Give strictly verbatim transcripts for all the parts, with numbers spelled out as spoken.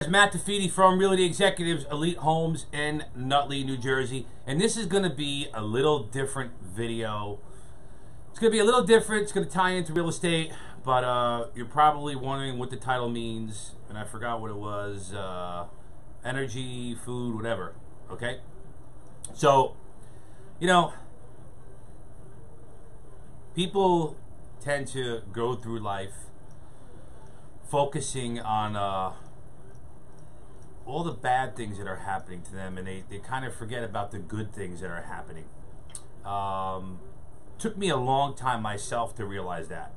Matt Fede from Realty Executives, Elite Homes in Nutley, New Jersey. And this is going to be a little different video. It's going to be a little different. It's going to tie into real estate. But uh, you're probably wondering what the title means. And I forgot what it was. Uh, energy, food, whatever. Okay? So, you know, people tend to go through life focusing on uh, all the bad things that are happening to them, and they, they kind of forget about the good things that are happening. Um, took me a long time myself to realize that.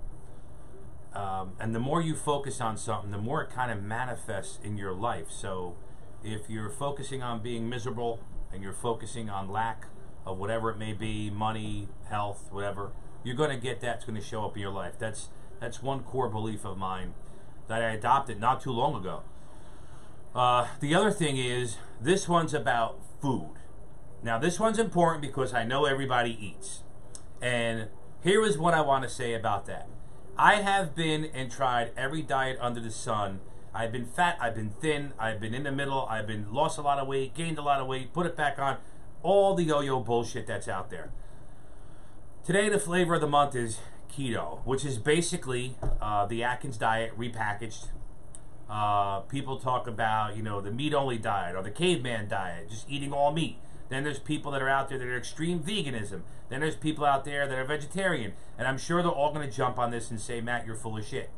Um, and the more you focus on something, the more it kind of manifests in your life. So if you're focusing on being miserable and you're focusing on lack of whatever it may be, money, health, whatever, you're going to get that. It's going to show up in your life. That's, that's one core belief of mine that I adopted not too long ago. Uh, the other thing is, this one's about food. Now, this one's important because I know everybody eats. And here is what I want to say about that. I have been and tried every diet under the sun. I've been fat, I've been thin, I've been in the middle, I've been lost a lot of weight, gained a lot of weight, put it back on, all the yo-yo bullshit that's out there. Today, the flavor of the month is keto, which is basically uh, the Atkins diet repackaged. Uh, people talk about, you know, the meat-only diet or the caveman diet, just eating all meat. Then there's people that are out there that are extreme veganism. Then there's people out there that are vegetarian. And I'm sure they're all going to jump on this and say, Matt, you're full of shit.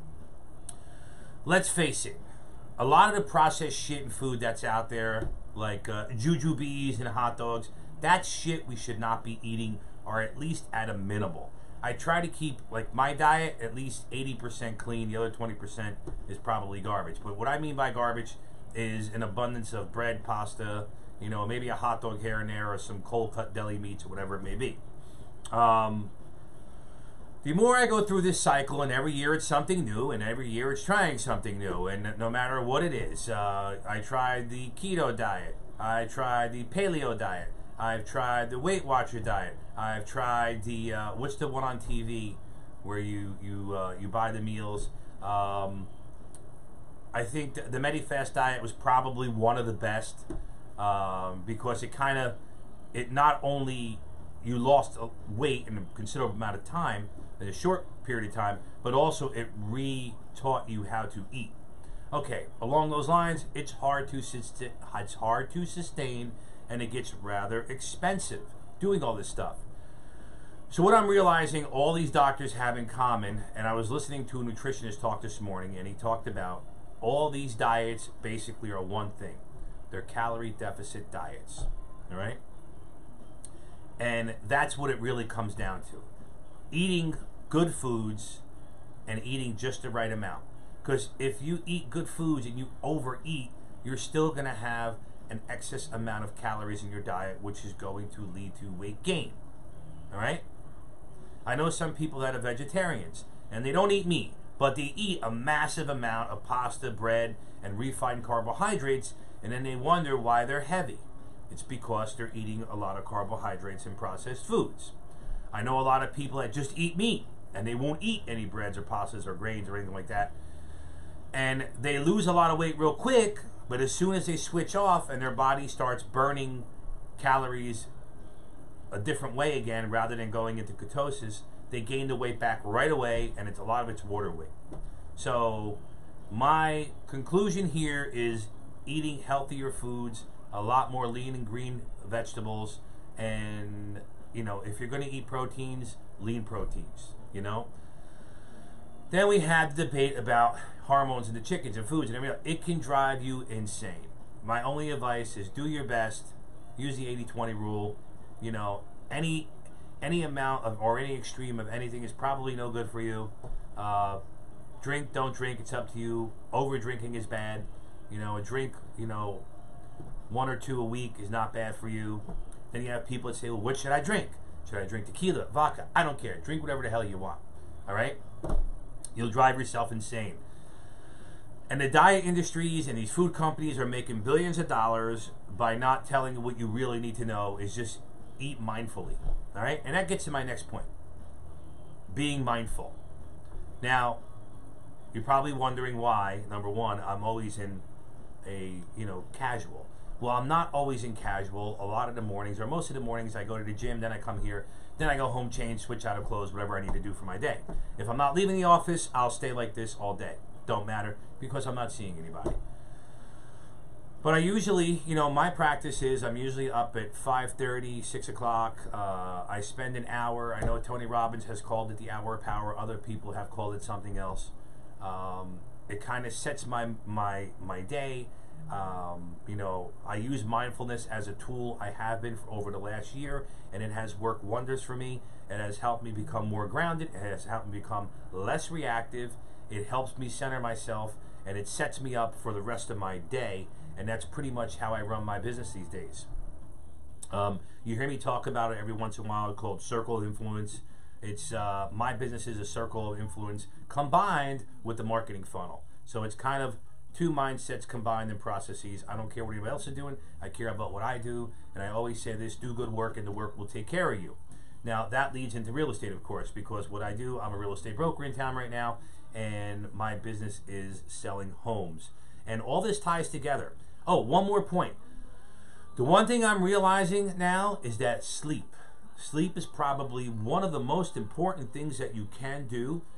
Let's face it. A lot of the processed shit and food that's out there, like uh, jujubes and hot dogs, that's shit we should not be eating, or at least at a minimal. I try to keep, like, my diet at least eighty percent clean. The other twenty percent is probably garbage. But what I mean by garbage is an abundance of bread, pasta, you know, maybe a hot dog here and there, or some cold-cut deli meats, or whatever it may be. Um, the more I go through this cycle, and every year it's something new, and every year it's trying something new, and no matter what it is, uh, I tried the keto diet, I tried the paleo diet, I've tried the Weight Watcher diet, I've tried the, uh, what's the one on T V where you, you, uh, you buy the meals? Um, I think the, the MediFast diet was probably one of the best. Um, because it kind of, it not only, you lost weight in a considerable amount of time, in a short period of time, but also it re-taught you how to eat. Okay, along those lines, it's hard to sustain, it's hard to sustain, and it gets rather expensive doing all this stuff. So what I'm realizing all these doctors have in common, and I was listening to a nutritionist talk this morning, and he talked about all these diets basically are one thing. They're calorie deficit diets, all right? And that's what it really comes down to. Eating good foods and eating just the right amount. Because if you eat good foods and you overeat, you're still going to have an excess amount of calories in your diet, which is going to lead to weight gain, all right? I know some people that are vegetarians, and they don't eat meat, but they eat a massive amount of pasta, bread, and refined carbohydrates, and then they wonder why they're heavy. It's because they're eating a lot of carbohydrates and processed foods. I know a lot of people that just eat meat, and they won't eat any breads or pastas or grains or anything like that. And they lose a lot of weight real quick, but as soon as they switch off and their body starts burning calories a different way again, rather than going into ketosis, they gain the weight back right away, and it's a lot of it's water weight. So my conclusion here is eating healthier foods, a lot more lean and green vegetables, and, you know, if you're going to eat proteins, lean proteins, you know. Then we had the debate about hormones in the chickens and foods and everything. It can drive you insane. My only advice is do your best, use the eighty twenty rule. You know, any any amount of, or any extreme of anything is probably no good for you. Uh, drink, don't drink, it's up to you. Over drinking is bad. You know, a drink, you know, one or two a week is not bad for you. Then you have people that say, well, what should I drink? Should I drink tequila, vodka? I don't care. Drink whatever the hell you want. All right? You'll drive yourself insane. And the diet industries and these food companies are making billions of dollars by not telling you what you really need to know, is just eat mindfully. All right? And that gets to my next point. Being mindful. Now, you're probably wondering why, number one, I'm always in a you know casual. Well, I'm not always in casual. A lot of the mornings, or most of the mornings, I go to the gym, then I come here, then I go home, change, switch out of clothes, whatever I need to do for my day. If I'm not leaving the office, I'll stay like this all day. Don't matter, because I'm not seeing anybody. But I usually, you know, my practice is I'm usually up at five thirty, six o'clock. Uh, I spend an hour. I know Tony Robbins has called it the hour of power. Other people have called it something else. Um, it kind of sets my, my, my day. Um, you know, I use mindfulness as a tool. I have been for over the last year, and it has worked wonders for me. It has helped me become more grounded. It has helped me become less reactive. It helps me center myself, and it sets me up for the rest of my day. And that's pretty much how I run my business these days. Um, you hear me talk about it every once in a while, called Circle of Influence. It's uh, my business is a circle of influence combined with the marketing funnel. So it's kind of two mindsets combined in processes. I don't care what anybody else is doing. I care about what I do. And I always say this: do good work and the work will take care of you. Now, that leads into real estate, of course, because what I do, I'm a real estate broker in town right now, and my business is selling homes. And all this ties together. Oh, one more point. The one thing I'm realizing now is that sleep. Sleep is probably one of the most important things that you can do